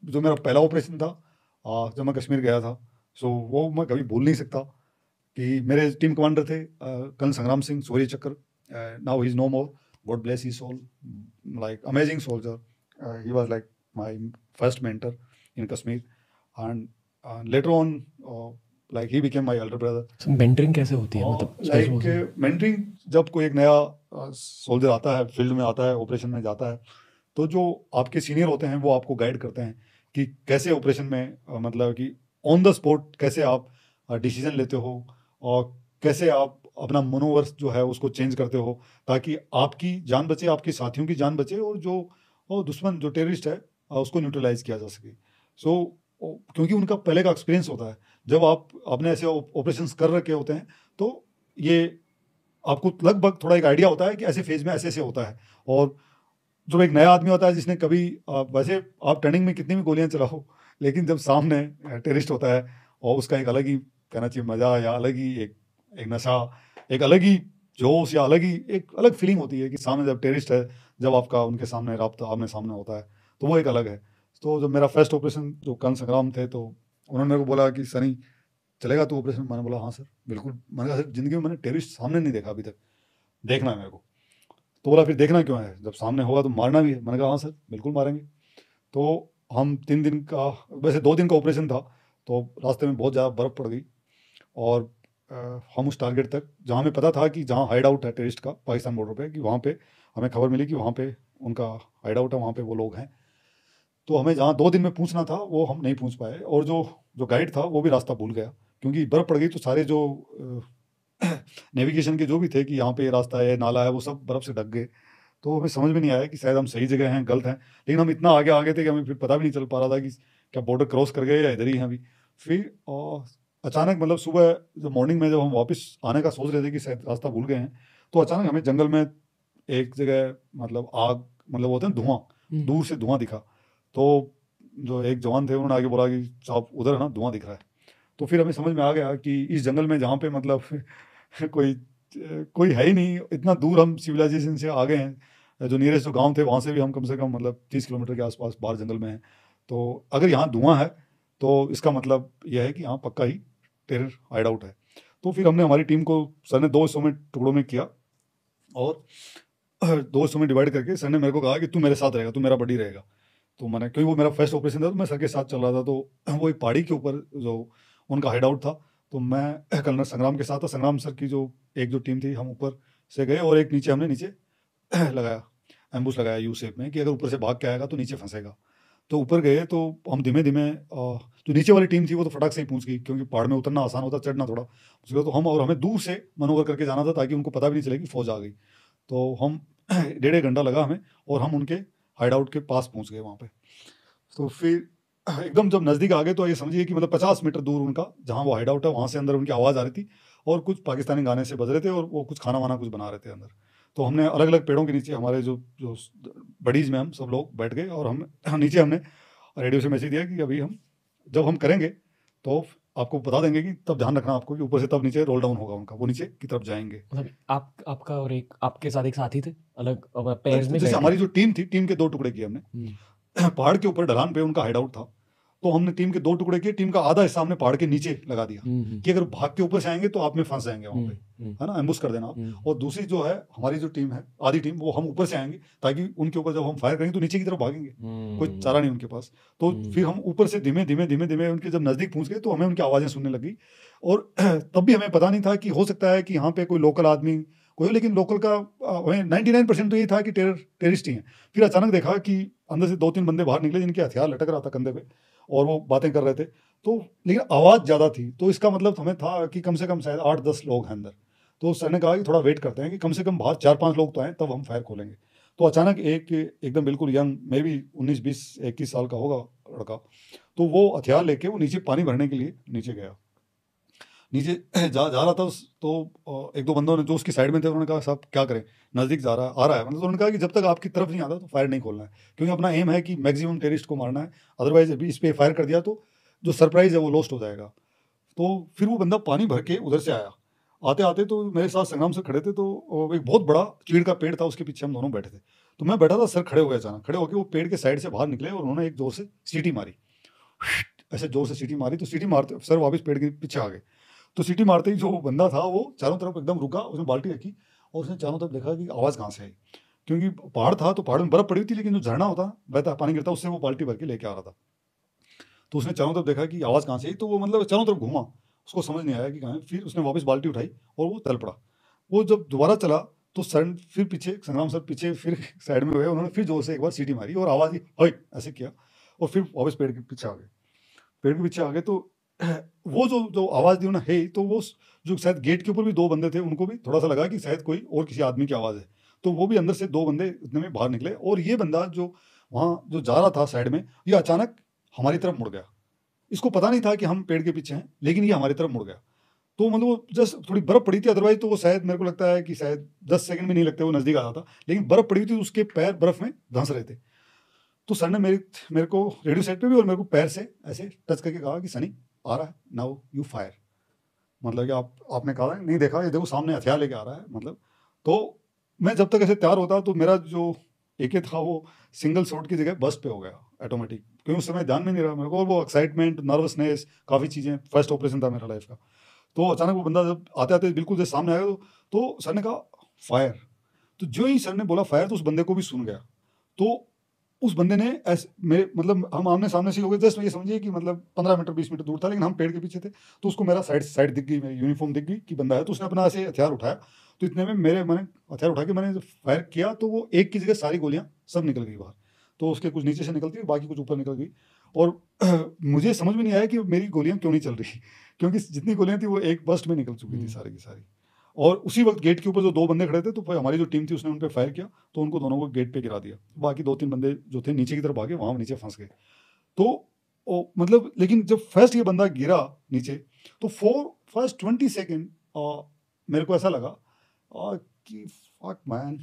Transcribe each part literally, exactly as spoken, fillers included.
जो मेरा पहला ऑपरेशन था आ, जब मैं कश्मीर गया था, सो वो मैं कभी भूल नहीं सकता कि मेरे टीम कमांडर थे कर्नल संग्राम सिंह सूर्य चक्र, now he is no more, god bless his soul, like amazing soldier, he was like my first mentor in Kashmir, and later on like he became my elder brother. Mentoring कैसे होती है, मतलब like mentoring, जब कोई एक नया soldier आता है, फील्ड में आता है, ऑपरेशन में जाता है, तो जो आपके सीनियर होते हैं वो आपको गाइड करते हैं कि कैसे ऑपरेशन में अ, मतलब कि ऑन द स्पॉट कैसे आप डिसीजन लेते हो और कैसे आप अपना मनोवर्ष जो है उसको चेंज करते हो ताकि आपकी जान बचे, आपके साथियों की जान बचे, और जो और दुश्मन जो टेररिस्ट है अ, उसको न्यूट्रलाइज किया जा सके। सो क्योंकि उनका पहले का एक्सपीरियंस होता है, जब आप अपने ऐसे ऑपरेशन कर रखे होते हैं तो ये आपको लगभग थोड़ा एक आइडिया होता है कि ऐसे फेज में ऐसे ऐसे होता है। और जो एक नया आदमी होता है जिसने कभी आ, वैसे आप ट्रेनिंग में कितनी भी गोलियां चलाओ, लेकिन जब सामने टेररिस्ट होता है और उसका एक अलग ही कहना चाहिए मजा, या अलग ही एक एक नशा, एक अलग ही जोश, या अलग ही एक अलग फीलिंग होती है कि सामने जब टेररिस्ट है, जब आपका उनके सामने राब्ता आमने सामने होता है, तो वो एक अलग है। तो जब मेरा फर्स्ट ऑपरेशन जो कर्नल संग्राम थे, तो उन्होंने मेरे को बोला कि सनी चलेगा तू ऑपरेशन? मैंने बोला हाँ सर बिल्कुल। मैंने कहा सर जिंदगी में मैंने टेररिस्ट सामने नहीं देखा अभी तक, देखना है मेरे को। तो बोला फिर देखना क्यों है, जब सामने होगा तो मारना भी है। मैंने कहा हाँ सर बिल्कुल मारेंगे। तो हम तीन दिन का, वैसे दो दिन का ऑपरेशन था, तो रास्ते में बहुत ज़्यादा बर्फ़ पड़ गई, और अ, हम उस टारगेट तक, जहाँ हमें पता था कि जहाँ हाइड आउट है टेररिस्ट का पाकिस्तान बॉर्डर पे, कि वहाँ पे हमें खबर मिली कि वहाँ पे उनका हाइड आउट है, वहाँ पे वो लोग हैं। तो हमें जहाँ दो दिन में पहुँचना था वो हम नहीं पहुँच पाए, और जो जो गाइड था वो भी रास्ता भूल गया क्योंकि बर्फ़ पड़ गई। तो सारे जो नेविगेशन के जो भी थे कि यहाँ पे ये रास्ता है, नाला है, वो सब बर्फ़ से ढक गए। तो हमें समझ में नहीं आया कि शायद हम सही जगह हैं, गलत हैं। लेकिन हम इतना आगे आ गए थे कि हमें फिर पता भी नहीं चल पा रहा था कि क्या बॉर्डर क्रॉस कर गए या इधर ही हैं अभी। फिर अ, अचानक मतलब सुबह जब मॉर्निंग में जब हम वापस आने का सोच रहे थे कि शायद रास्ता भूल गए हैं, तो अचानक हमें जंगल में एक जगह मतलब आग, मतलब वो होता है धुआं, दूर से धुआं दिखा। तो जो एक जवान थे उन्होंने आगे बोला कि साहब उधर है ना धुआं दिख रहा है। तो फिर हमें समझ में आ गया कि इस जंगल में जहाँ पे मतलब कोई कोई है ही नहीं, इतना दूर हम सिविलाइजेशन से आ गए हैं। जो नियरेस्ट जो गांव थे वहाँ से भी हम कम से कम मतलब तीस किलोमीटर के आसपास बाहर जंगल में हैं। तो अगर यहाँ धुआं है तो इसका मतलब यह है कि यहाँ पक्का ही टेरर हाइड आउट है। तो फिर हमने हमारी टीम को सर ने दो हिस्सों में टुकड़ों में किया, और दो हिस्सों में डिवाइड करके सर ने मेरे को कहा कि तू मेरे साथ रहेगा, तू मेरा बडी रहेगा। तो मैंने, क्योंकि वो मेरा फर्स्ट ऑपरेशन था, तो मैं सर के साथ चल रहा था। तो वो एक पहाड़ी के ऊपर जो उनका हाइड आउट था, तो मैं कर्नल संग्राम के साथ था। संग्राम सर की जो एक जो टीम थी, हम ऊपर से गए और एक नीचे हमने नीचे लगाया, एम्बुश लगाया यू शेप में, कि अगर ऊपर से भाग के आएगा तो नीचे फंसेगा। तो ऊपर गए तो हम धीमे धीमे, जो नीचे वाली टीम थी वो तो फटाक से ही पहुंच गई, क्योंकि पहाड़ में उतरना आसान होता, चढ़ना थोड़ा मुश्किल होता। तो हम, और हमें दूर से मनोवर करके जाना था ताकि उनको पता भी नहीं चले कि फौज आ गई। तो हम डेढ़ एक घंटा लगा हमें, और हम उनके हाइड आउट के पास पहुंच गए वहाँ पे। तो फिर एकदम जब नज़दीक आ गए तो ये समझिए कि मतलब पचास मीटर दूर उनका जहाँ वो हाइड आउट है, वहाँ से अंदर उनकी आवाज़ आ रही थी, और कुछ पाकिस्तानी गाने से बज रहे थे, और वो कुछ खाना वाना कुछ बना रहे थे अंदर। तो हमने अलग अलग पेड़ों के नीचे, हमारे जो जो बडीज में हम सब लोग बैठ गए, और हम नीचे हमने रेडियो से मैसेज दिया कि अभी हम जब हम करेंगे तो आपको बता देंगे, कि तब ध्यान रखना आपको कि ऊपर से तब नीचे रोल डाउन होगा उनका, वो नीचे की तरफ जाएंगे। मतलब आप आपका और एक आपके साथ एक साथी थे अलग पेयर्स में जैसे बैठे? हमारी जो टीम थी, टीम के दो टुकड़े किए हमने। पहाड़ के ऊपर ढलान पे उनका हाइड आउट था, तो हमने टीम के दो टुकड़े किए, टीम का आधा हिस्सा हमने पहाड़ के नीचे लगा दिया कि अगर भाग के ऊपर से आएंगे तो आप में फंस जाएंगे वहाँ पे, है ना, एम्बुश कर देना आप। और दूसरी जो है हमारी जो टीम है, आधी टीम, वो हम ऊपर से आएंगे ताकि उनके ऊपर जब हम फायर करेंगे तो नीचे की तरफ भागेंगे, कोई चारा नहीं उनके पास। तो फिर हम ऊपर से धीमे धीमे धीमे धीमे उनके जब नज़दीक पहुँच गए तो हमें उनकी आवाज़ें सुनने लगी। और तब भी हमें पता नहीं था कि हो सकता है कि यहाँ पे कोई लोकल आदमी कोई, लेकिन लोकल का हमें नाइन्टी नाइन परसेंट तो ये था कि टेरर टेररिस्ट ही हैं। फिर अचानक देखा कि अंदर से दो तीन बंदे बाहर निकले जिनके हथियार लटक रहा था कंधे पे, और वो बातें कर रहे थे। तो लेकिन आवाज़ ज़्यादा थी, तो इसका मतलब हमें था कि कम से कम शायद आठ दस लोग हैं अंदर। तो सर ने कहा कि थोड़ा वेट करते हैं कि कम से कम बाहर चार पांच लोग तो आए, तब हम फायर खोलेंगे। तो अचानक एक एकदम बिल्कुल यंग, मे बी उन्नीस बीस इक्कीस साल का होगा लड़का, तो वो हथियार लेके वो नीचे पानी भरने के लिए नीचे गया। नीचे जा जा रहा था उस- तो अ, एक दो बंदों ने जो उसकी साइड में थे उन्होंने कहा साहब क्या करें, नज़दीक जा रहा है आ रहा है, मतलब तो उन्होंने कहा कि जब तक आपकी तरफ नहीं आता तो फायर नहीं खोलना है, क्योंकि अपना एम है कि मैक्सिमम टेररिस्ट को मारना है। अदरवाइज अभी इस पे फायर कर दिया तो जो सरप्राइज है वो लॉस्ट हो जाएगा। तो फिर वो बंदा पानी भर के उधर से आया। आते आते तो मेरे साथ संग्राम से खड़े थे, तो वो एक बहुत बड़ा चीड़ का पेड़ था, उसके पीछे हम दोनों बैठे थे। तो मैं बैठा था, सर खड़े हो गए अचानक, खड़े होकर वो पेड़ के साइड से बाहर निकले और उन्होंने एक जोर से सीटी मारी, ऐसे जोर से सीटी मारी। तो सीटी मारते सर वापस पेड़ के पीछे आ गए। तो सीटी मारते ही जो बंदा था वो चारों तरफ एकदम रुका, उसने बाल्टी रखी और उसने चारों तरफ देखा कि आवाज़ कहाँ से आई, क्योंकि पहाड़ था तो पहाड़ में बर्फ पड़ी हुई थी, लेकिन जो झरना होता बहता पानी गिरता उससे वो बाल्टी भर के लेके आ रहा था। तो उसने चारों तरफ देखा कि आवाज़ कहाँ से आई, तो वो मतलब चारों तरफ घूमा, उसको समझ नहीं आया कि कहाँ है। फिर उसने वापस बाल्टी उठाई और वो चल पड़ा। वो जब दोबारा चला तो सर फिर पीछे, संग्राम सर पीछे फिर साइड में हुए, उन्होंने फिर जोर से एक बार सीटी मारी और आवाज़ ही हई ऐसे किया और फिर वापस पेड़ के पीछे आ गए। पेड़ के पीछे आ गए तो वो जो जो आवाज़ दी उन्होंने हे, तो वो जो शायद गेट के ऊपर भी दो बंदे थे, उनको भी थोड़ा सा लगा कि शायद कोई और किसी आदमी की आवाज़ है, तो वो भी अंदर से दो बंदे इतने में बाहर निकले और ये बंदा जो वहाँ जो जा रहा था साइड में, ये अचानक हमारी तरफ मुड़ गया। इसको पता नहीं था कि हम पेड़ के पीछे हैं, लेकिन ये हमारी तरफ मुड़ गया। तो मतलब वो जस्ट थोड़ी बर्फ पड़ी थी, अदरवाइज तो वो शायद मेरे को लगता है कि शायद दस सेकंड भी नहीं लगते वो नज़दीक आ जाता, लेकिन बर्फ पड़ी हुई थी, उसके पैर बर्फ में धंस रहे थे। तो सर ने मेरे मेरे को रेडियो सेट पे भी और मेरे को पैर से ऐसे टच करके कहा कि सनी आ रहा है, नाउ यू फायर। मतलब कि आप आपने कहा नहीं देखा, ये देखो सामने हथियार लेके आ रहा है। मतलब तो मैं जब तक ऐसे तैयार होता तो मेरा जो एके था वो सिंगल शॉट की जगह बस्ट पे हो गया ऑटोमेटिक, क्योंकि उस समय ध्यान में नहीं रहा मेरे को, और वो एक्साइटमेंट, नर्वसनेस, काफ़ी चीज़ें, फर्स्ट ऑपरेशन था मेरा लाइफ का। तो अचानक वो बंदा जब आते आते बिल्कुल जैसे सामने आया तो, तो सर ने कहा फायर। तो जो ही सर ने बोला फायर तो उस बंदे को भी सुन गया। तो उस बंदे ने ऐसे मेरे मतलब हम आमने सामने से हो गए, जस्ट ये समझिए कि मतलब पंद्रह मीटर बीस मीटर दूर था, लेकिन हम पेड़ के पीछे थे। तो उसको मेरा साइड साइड दिख गई, मेरी यूनिफॉर्म दिख गई कि बंदा है। तो उसने अपना ऐसे हथियार उठाया, तो इतने में मेरे मैंने हथियार उठा के मैंने फायर किया तो वो एक की जगह सारी गोलियां सब निकल गई बाहर। तो उसके कुछ नीचे से निकलती बाकी कुछ ऊपर निकल गई। और मुझे समझ में नहीं आया कि मेरी गोलियां क्यों नहीं चल रही, क्योंकि जितनी गोलियां थी वो एक बस्ट में निकल चुकी थी सारी की सारी। और उसी वक्त गेट के ऊपर जो दो बंदे खड़े थे, तो फिर हमारी जो टीम थी उसने उन पर फायर किया, तो उनको दोनों को गेट पे गिरा दिया। बाकी दो तीन बंदे जो थे नीचे की तरफ भागे, वहाँ नीचे फंस गए। तो ओ, मतलब लेकिन जब फर्स्ट ये बंदा गिरा नीचे, तो फोर फर्स्ट ट्वेंटी सेकेंड मेरे को ऐसा लगा आ, कि फक मैन,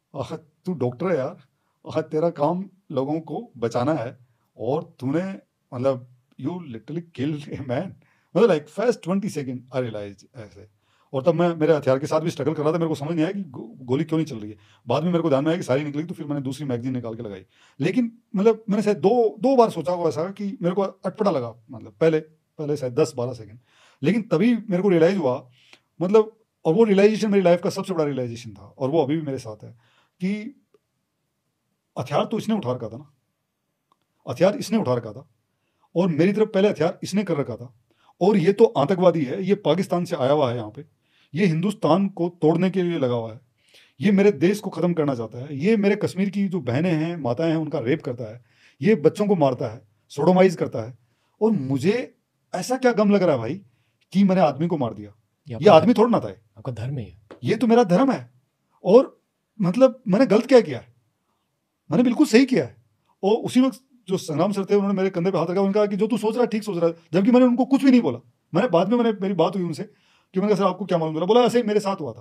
तू डॉक्टर है यार, आ, तेरा काम लोगों को बचाना है और तूने मतलब you literally kill a man. मतलब like first twenty second I realise ऐसे। और तब मैं मेरे हथियार के साथ भी स्ट्रगल कर रहा था, मेरे को समझ नहीं आया कि गो, गोली क्यों नहीं चल रही है। बाद में मेरे को ध्यान में आया कि सारी निकली, तो फिर मैंने दूसरी मैगजीन निकाल के लगाई। लेकिन मतलब मैंने शायद दो दो बार सोचा होगा ऐसा कि मेरे को अटपटा लगा, मतलब पहले पहले शायद दस बारह सेकेंड, लेकिन तभी मेरे को रियलाइज़ हुआ, मतलब और वो रियलाइजेशन मेरी लाइफ का सबसे बड़ा रियलाइजेशन था और वो अभी भी मेरे साथ है कि हथियार तो इसने उठा रखा था ना, हथियार इसने उठा रखा था और मेरी तरफ पहले हथियार इसने कर रखा था। और ये तो आतंकवादी है, ये पाकिस्तान से आया हुआ है यहाँ पे, ये हिंदुस्तान को तोड़ने के लिए लगा हुआ है, ये मेरे देश को ख़त्म करना चाहता है, ये मेरे कश्मीर की जो बहनें हैं, माताएं हैं, उनका रेप करता है, ये बच्चों को मारता है, सोडोमाइज करता है। और मुझे ऐसा क्या गम लग रहा है भाई कि मैंने आदमी को मार दिया। ये ये आपका आदमी थोड़ा ना था, आपका धर्म है ये। ये तो मेरा धर्म है। और मतलब मैंने गलत क्या किया है, मैंने बिल्कुल सही किया है। और उसी वक्त जो संग्राम सर थे उन्होंने मेरे कंधे पे हाथ रखा, उन्होंने कहा कि जो तू सोच रहा है ठीक सोच रहा है, जबकि मैंने उनको कुछ भी नहीं बोला। मैंने बाद में मैंने मेरी बात हुई उनसे कि मैंने कहा सर आपको क्या मालूम, बोला ऐसे ही मेरे साथ हुआ था।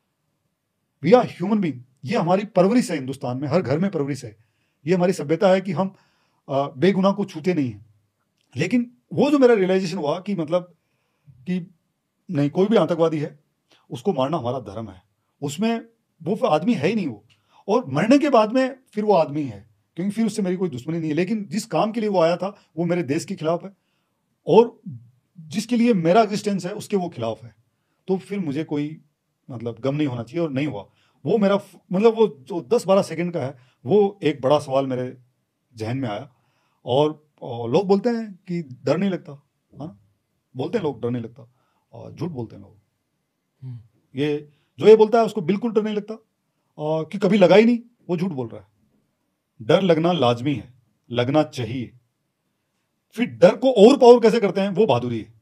वी आर ह्यूमन बींग, ये हमारी परवरिश है, हिंदुस्तान में हर घर में परवरिश है, ये हमारी सभ्यता है कि हम बेगुनाह को छूते नहीं हैं। लेकिन वो जो मेरा रियलाइजेशन हुआ कि मतलब कि नहीं, कोई भी आतंकवादी है उसको मारना हमारा धर्म है, उसमें वो आदमी है ही नहीं वो, और मरने के बाद में फिर वो आदमी है, क्योंकि फिर उससे मेरी कोई दुश्मनी नहीं है। लेकिन जिस काम के लिए वो आया था वो मेरे देश के खिलाफ है, और जिसके लिए मेरा एग्जिस्टेंस है उसके वो खिलाफ है। तो फिर मुझे कोई मतलब गम नहीं होना चाहिए, और नहीं हुआ। वो मेरा मतलब वो जो दस बारह सेकंड का है, वो एक बड़ा सवाल मेरे जहन में आया। और, और लोग बोलते हैं कि डर नहीं लगता, हाँ बोलते हैं लोग डर नहीं लगता, और झूठ बोलते हैं लोग। ये जो ये बोलता है उसको बिल्कुल डर नहीं लगता, और कि कभी लगा ही नहीं, वो झूठ बोल रहा है। डर लगना लाजमी है, लगना चाहिए। फिर डर को ओवर पावर कैसे करते हैं वो बहादुरी है।